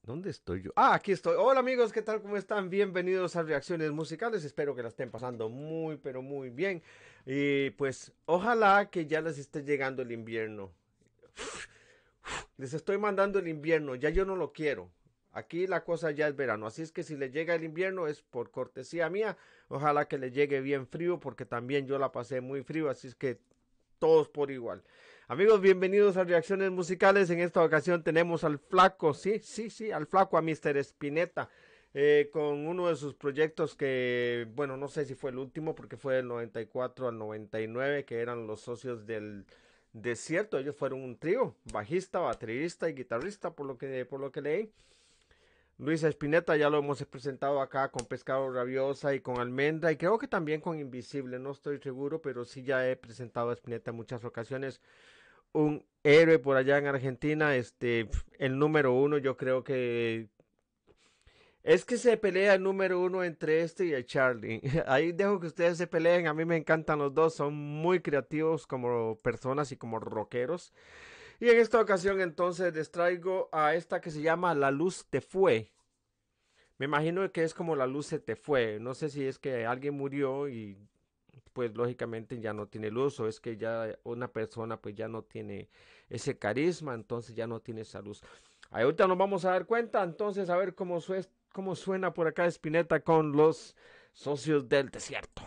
¿Dónde estoy yo? Ah, aquí estoy. Hola amigos, ¿qué tal? ¿Cómo están? Bienvenidos a Reacciones Musicales. Espero que la estén pasando muy, pero muy bien. Y pues ojalá que ya les esté llegando el invierno. Les estoy mandando el invierno, ya yo no lo quiero. Aquí la cosa ya es verano, así es que si le llega el invierno es por cortesía mía. Ojalá que le llegue bien frío porque también yo la pasé muy frío, así es que todos por igual. Amigos, bienvenidos a Reacciones Musicales. En esta ocasión tenemos al flaco, sí, al flaco, a Mr. Spinetta, con uno de sus proyectos que, bueno, no sé si fue el último porque fue del 94 al 99, que eran los socios del desierto. Ellos fueron un trío, bajista, baterista y guitarrista, por lo que leí. Luis Spinetta ya lo hemos presentado acá con Pescado Rabiosa y con Almendra y creo que también con Invisible, no estoy seguro, pero sí ya he presentado a Spinetta en muchas ocasiones. Un héroe por allá en Argentina, el número uno, yo creo que es que se pelea el número uno entre este y el Charlie. Ahí dejo que ustedes se peleen, a mí me encantan los dos, son muy creativos como personas y como rockeros. Y en esta ocasión entonces les traigo a esta que se llama La Luz Te Fue. Me imagino que es como la luz se te fue. No sé si es que alguien murió y pues lógicamente ya no tiene luz o es que ya una persona pues ya no tiene ese carisma, entonces ya no tiene esa luz. Ahorita nos vamos a dar cuenta, entonces a ver cómo suena por acá Spinetta con los socios del desierto.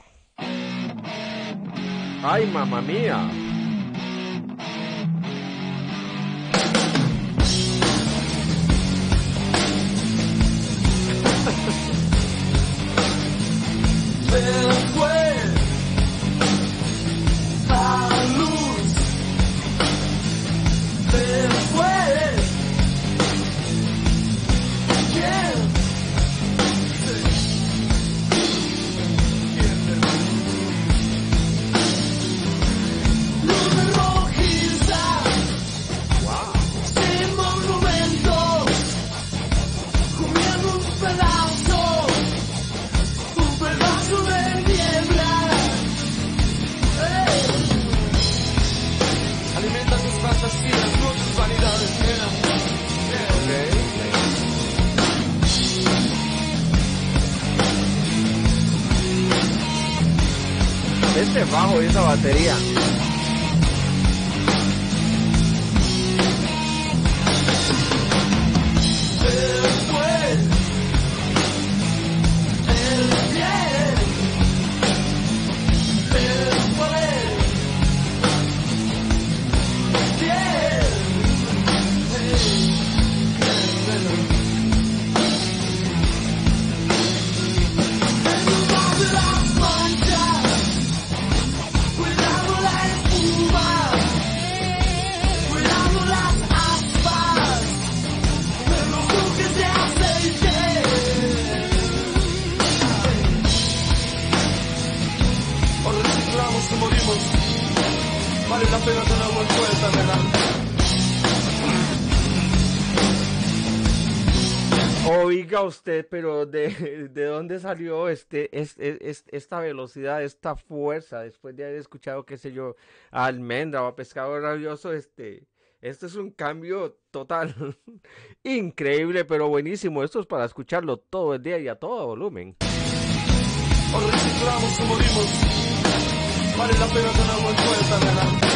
Ay, mamá mía. Este bajo y esa batería. Vale la pena tener una vuelta, ¿verdad? Oiga usted, pero ¿de dónde salió esta velocidad, esta fuerza? Después de haber escuchado, qué sé yo, a Almendra o a Pescado Rabioso, esto es un cambio total. Increíble, pero buenísimo. Esto es para escucharlo todo el día y a todo volumen. O reciclamos o morimos. Vale la pena tener una vuelta, ¿verdad?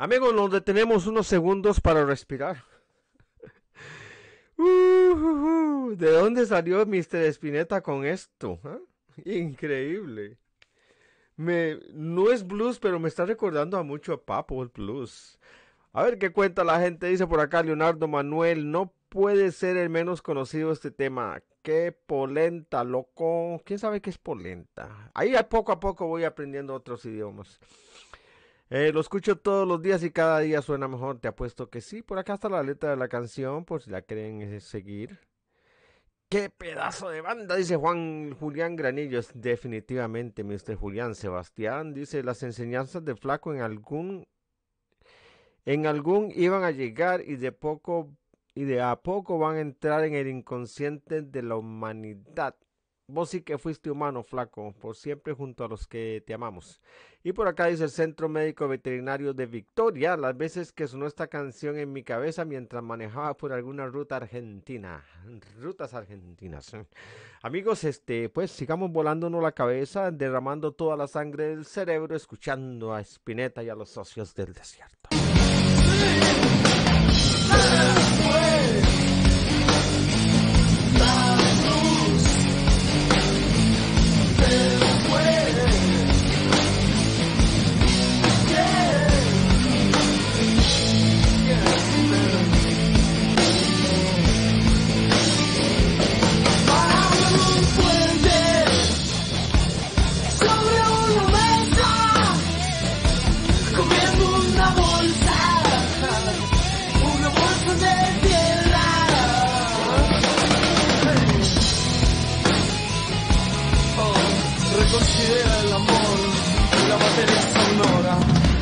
Amigos, nos detenemos unos segundos para respirar. ¿De dónde salió Mr. Spinetta con esto? Increíble. No es blues, pero me está recordando a mucho a Papo el blues. A ver qué cuenta la gente. Dice por acá Leonardo Manuel. No puede ser el menos conocido este tema. Qué polenta, loco. ¿Quién sabe qué es polenta? Ahí poco a poco voy aprendiendo otros idiomas. Lo escucho todos los días y cada día suena mejor. Te apuesto que sí. Por acá está la letra de la canción, por si la quieren seguir. ¡Qué pedazo de banda! Dice Juan Julián Granillos. Definitivamente, Mr. Julián Sebastián. Dice, las enseñanzas de Flaco en algún iban a llegar y de a poco van a entrar en el inconsciente de la humanidad. Vos sí que fuiste humano, Flaco, por siempre junto a los que te amamos. Y por acá dice el Centro Médico Veterinario de Victoria, las veces que sonó esta canción en mi cabeza mientras manejaba por alguna ruta argentina. Rutas argentinas. Amigos, pues sigamos volándonos la cabeza, derramando toda la sangre del cerebro, escuchando a Spinetta y a los socios del desierto. Considera el amor la materia sonora.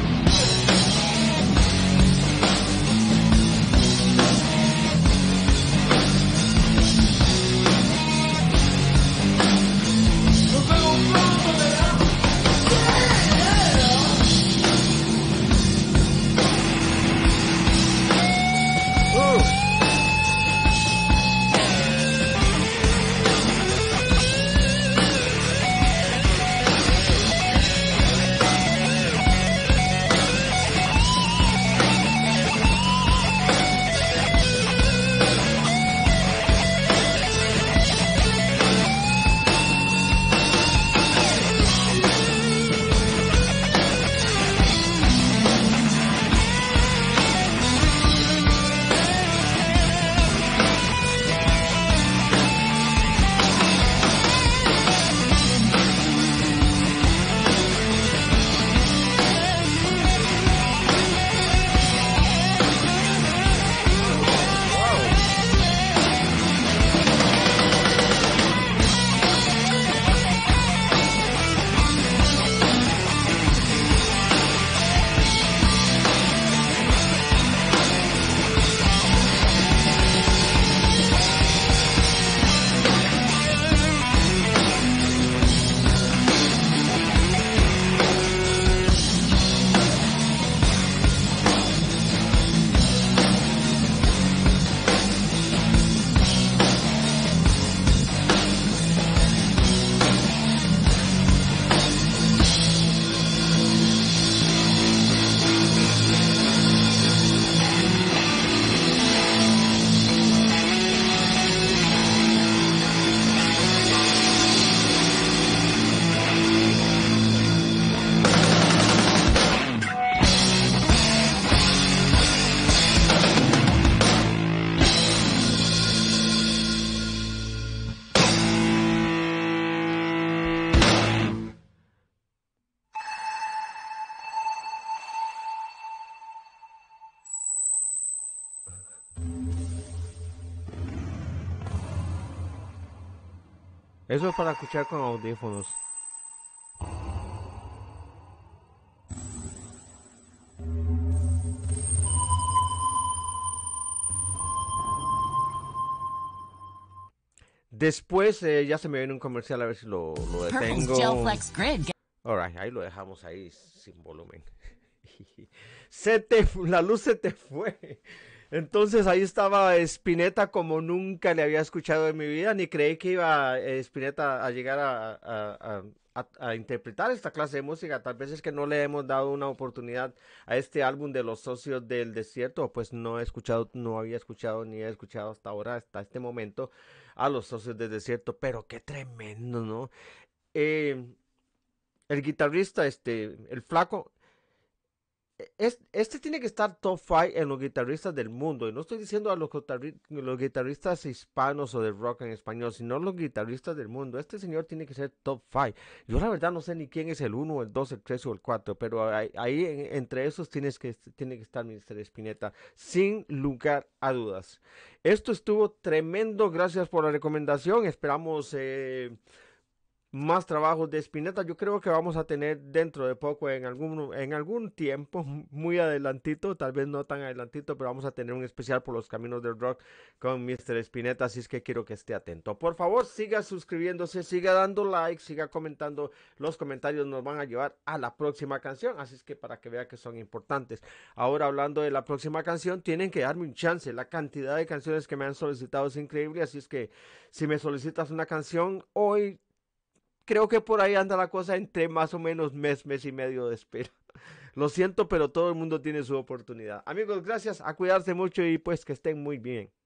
Nos vemos pronto, ¿verdad? Eso es para escuchar con audífonos. Después ya se me viene un comercial, a ver si lo detengo. Alright, ahí lo dejamos ahí sin volumen. La luz se te fue. Entonces ahí estaba Spinetta como nunca le había escuchado en mi vida, ni creí que iba Spinetta a llegar a interpretar esta clase de música. Tal vez es que no le hemos dado una oportunidad a este álbum de Los Socios del Desierto, pues no he escuchado, no había escuchado ni he escuchado hasta ahora, hasta este momento, a Los Socios del Desierto, pero qué tremendo, ¿no? Eh, el guitarrista, el flaco, este tiene que estar top 5 en los guitarristas del mundo. Y no estoy diciendo a los guitarristas hispanos o de rock en español, sino los guitarristas del mundo. Este señor tiene que ser top 5. Yo la verdad no sé ni quién es el uno, el 2, el 3 o el 4, pero ahí entre esos tiene que estar Mr. Spinetta, sin lugar a dudas. Esto estuvo tremendo. Gracias por la recomendación. Esperamos más trabajos de Spinetta. Yo creo que vamos a tener dentro de poco, en algún tiempo, muy adelantito, tal vez no tan adelantito, pero vamos a tener un especial por los caminos del rock con Mr. Spinetta, así es que quiero que esté atento. Por favor, siga suscribiéndose, siga dando like, siga comentando. Los comentarios nos van a llevar a la próxima canción, así es que para que vea que son importantes. Ahora, hablando de la próxima canción, tienen que darme un chance. La cantidad de canciones que me han solicitado es increíble, así es que si me solicitas una canción hoy, creo que por ahí anda la cosa entre más o menos mes y medio de espera. Lo siento, pero todo el mundo tiene su oportunidad. Amigos, gracias, a cuidarse mucho y pues que estén muy bien.